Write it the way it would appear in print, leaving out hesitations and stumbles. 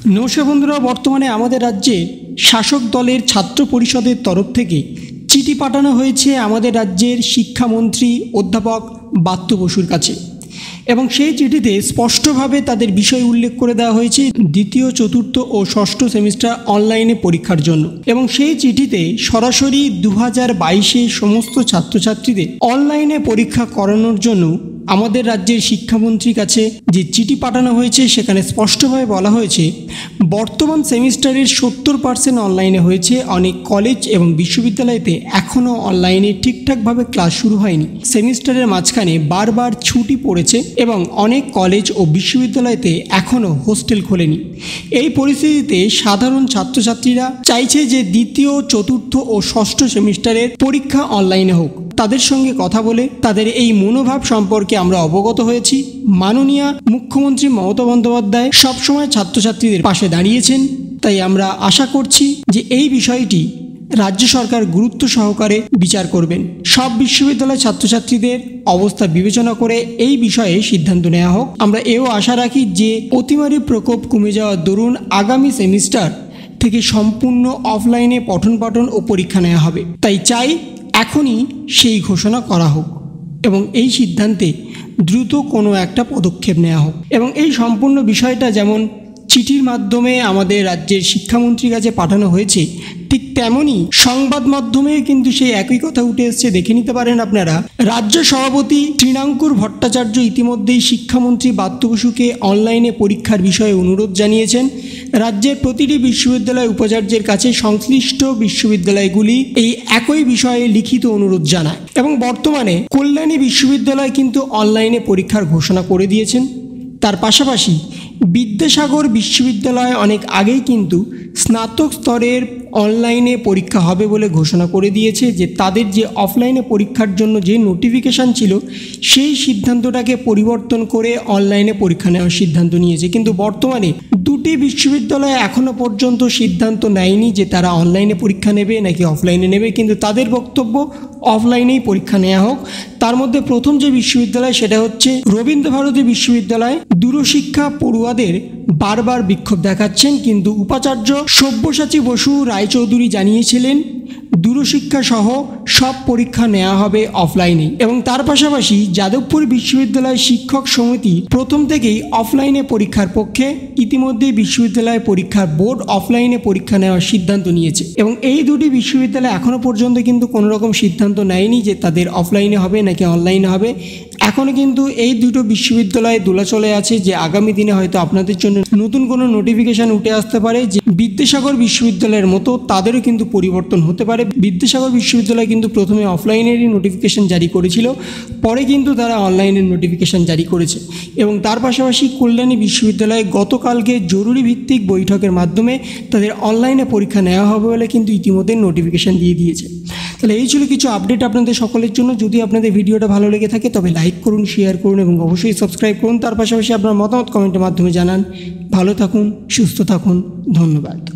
নমস্কার বন্ধুরা, বর্তমানে আমাদের রাজ্যে শাসক দলের ছাত্র পরিষদের তরফ থেকে চিঠি পাঠানো হয়েছে আমাদের রাজ্যের শিক্ষামন্ত্রী অধ্যাপক ব্রাত্য বসুর কাছে এবং সেই চিঠিতে স্পষ্টভাবে তাদের বিষয় উল্লেখ করে দেওয়া হয়েছে দ্বিতীয়, চতুর্থ ও ষষ্ঠ সেমিস্টার অনলাইনে পরীক্ষার জন্য। এবং সেই চিঠিতে সরাসরি 2022-এ সমস্ত ছাত্রছাত্রীদের অনলাইনে পরীক্ষা করানোর জন্য আমাদের রাজ্যের শিক্ষামন্ত্রীর কাছে যে চিঠি পাঠানো হয়েছে সেখানে স্পষ্টভাবে বলা হয়েছে বর্তমান সেমিস্টারের 70% অনলাইনে হয়েছে। অনেক কলেজ এবং বিশ্ববিদ্যালয়তে এখনও অনলাইনে ঠিকঠাকভাবে ক্লাস শুরু হয়নি। সেমিস্টারের মাঝখানে বারবার ছুটি পড়েছে এবং অনেক কলেজ ও বিশ্ববিদ্যালয়তে এখনও হোস্টেল খোলেনি। এই পরিস্থিতিতে সাধারণ ছাত্রছাত্রীরা চাইছে যে দ্বিতীয়, চতুর্থ ও ষষ্ঠ সেমিস্টারের পরীক্ষা অনলাইনে হোক। তাদের সঙ্গে কথা বলে তাদের এই মনোভাব সম্পর্কে আমরা অবগত হয়েছি। মাননীয় মুখ্যমন্ত্রী মমতা বন্দ্যোপাধ্যায় সবসময় ছাত্রছাত্রীদের পাশে দাঁড়িয়েছেন, তাই আমরা আশা করছি যে এই বিষয়টি রাজ্য সরকার গুরুত্ব সহকারে বিচার করবেন। সব বিশ্ববিদ্যালয় ছাত্রছাত্রীদের অবস্থা বিবেচনা করে এই বিষয়ে সিদ্ধান্ত নেওয়া হোক। আমরা এও আশা রাখি যে অতিমারী প্রকোপ কমে যাওয়ার দরুন আগামী সেমিস্টার থেকে সম্পূর্ণ অফলাইনে পঠন পাঠন ও পরীক্ষা নেওয়া হবে। তাই চাই এখনই সেই ঘোষণা করা হোক এবং এই সিদ্ধান্তে দ্রুত কোনো একটা পদক্ষেপ নেওয়া হোক। এবং এই সম্পূর্ণ বিষয়টা যেমন চিঠির মাধ্যমে আমাদের রাজ্যের শিক্ষামন্ত্রীর কাছে পাঠানো হয়েছে, ঠিক তেমনই সংবাদ মাধ্যমে কিন্তু সেই একই কথা উঠে এসছে। দেখে নিতে পারেন আপনারা। রাজ্য সভাপতি তৃণাঙ্কুর ভট্টাচার্য ইতিমধ্যেই শিক্ষামন্ত্রী ব্রাত্য বসুকে অনলাইনে পরীক্ষার বিষয়ে অনুরোধ জানিয়েছেন। রাজ্যের প্রতিটি বিশ্ববিদ্যালয় উপাচার্যের কাছে সংশ্লিষ্ট বিশ্ববিদ্যালয়গুলি এই একই বিষয়ে লিখিত অনুরোধ জানায় এবং বর্তমানে কল্যাণী বিশ্ববিদ্যালয় কিন্তু অনলাইনে পরীক্ষার ঘোষণা করে দিয়েছেন। তার পাশাপাশি বিদ্যাসাগর বিশ্ববিদ্যালয় অনেক আগেই কিন্তু স্নাতক স্তরের অনলাইনে পরীক্ষা হবে বলে ঘোষণা করে দিয়েছে, যে তাদের যে অফলাইনে পরীক্ষার জন্য যে নোটিফিকেশান ছিল সেই সিদ্ধান্তটাকে পরিবর্তন করে অনলাইনে পরীক্ষা নেওয়ার সিদ্ধান্ত নিয়েছে। কিন্তু বর্তমানে দুটি বিশ্ববিদ্যালয় এখনও পর্যন্ত সিদ্ধান্ত নেয়নি যে তারা অনলাইনে পরীক্ষা নেবে নাকি অফলাইনে নেবে, কিন্তু তাদের বক্তব্য অফলাইনেই পরীক্ষা নেওয়া হোক। তার মধ্যে প্রথম যে বিশ্ববিদ্যালয় সেটা হচ্ছে রবীন্দ্রভারতী বিশ্ববিদ্যালয়। দূরশিক্ষা পড়ুয়াদের বারবার বিক্ষোভ দেখাচ্ছেন, কিন্তু উপাচার্য সব্যসাচী বসু রায়চৌধুরী জানিয়েছিলেন দূরশিক্ষা সহ সব পরীক্ষা নেওয়া হবে অফলাইনে। এবং তার পাশাপাশি যাদবপুর বিশ্ববিদ্যালয় শিক্ষক সমিতি প্রথম থেকেই অফলাইনে পরীক্ষার পক্ষে। ইতিমধ্যেই বিশ্ববিদ্যালয় পরীক্ষার বোর্ড অফলাইনে পরীক্ষা নেওয়ার সিদ্ধান্ত নিয়েছে এবং এই দুটি বিশ্ববিদ্যালয় এখনও পর্যন্ত কিন্তু কোনো রকম সিদ্ধান্ত নেয়নি যে তাদের অফলাইনে হবে নাকি অনলাইনে হবে। এখনও কিন্তু এই দুটো বিশ্ববিদ্যালয়ে দোলাচলে আছে যে আগামী দিনে হয়তো আপনাদের জন্য নতুন কোনো নোটিফিকেশান উঠে আসতে পারে যে বিদ্যাসাগর বিশ্ববিদ্যালয়ের মতো তাদেরও কিন্তু পরিবর্তন হতে পারে। বিদ্যাসাগর বিশ্ববিদ্যালয় কিন্তু প্রথমে অফলাইনেরই নোটিফিকেশান জারি করেছিল, পরে কিন্তু তারা অনলাইনের নোটিফিকেশান জারি করেছে। এবং তার পাশাপাশি কল্যাণী বিশ্ববিদ্যালয়ে গতকালকে জরুরি ভিত্তিক বৈঠকের মাধ্যমে তাদের অনলাইনে পরীক্ষা নেওয়া হবে বলে কিন্তু ইতিমধ্যে নোটিফিকেশান দিয়ে দিয়েছে। তাহলে এই ছিল কিছু আপডেট আপনাদের সকলের জন্য। যদি আপনাদের ভিডিওটা ভালো লেগে থাকে তবে লাইক করুন, শেয়ার করুন এবং অবশ্যই সাবস্ক্রাইব করুন। তার পাশাপাশি আপনার মতামত কমেন্টের মাধ্যমে জানান। ভালো থাকুন, সুস্থ থাকুন, ধন্যবাদ।